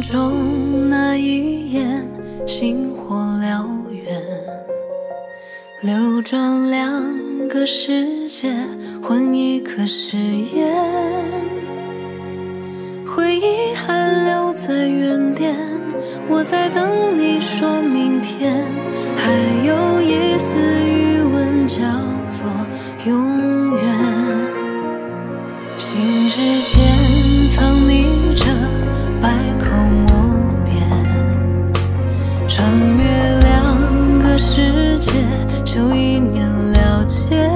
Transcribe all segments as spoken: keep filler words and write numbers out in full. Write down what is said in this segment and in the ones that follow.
中那一眼，星火燎原，流转两个世界，换一颗誓言。回忆还留在原点，我在等你说明天。还有一丝余温，叫做永远。心之间藏匿着百口莫辩，穿越两个世界，就一念了结。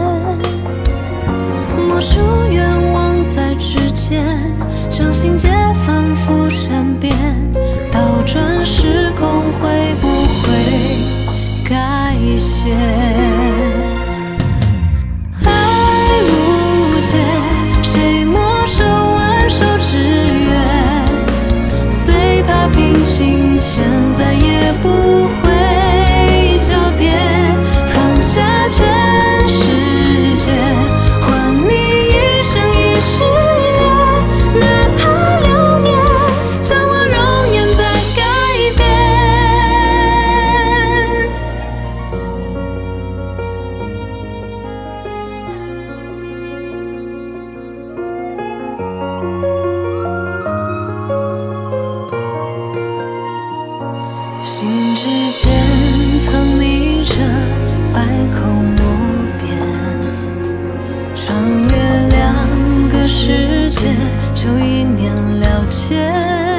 魔术愿望在指尖，掌心间反复善变，倒转时空会不会改写？爱无解，谁默守挽手之约？最怕平行线再也不会交叠，放下全世界，还你一生一世约，哪怕流年将我容颜再改变。心之间藏匿着百口莫辩，穿越两个世界，就一念了结。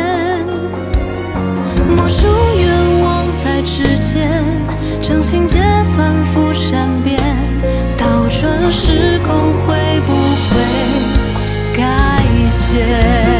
魔术愿望在指尖，掌心间反复善变，倒转时空会不会改写？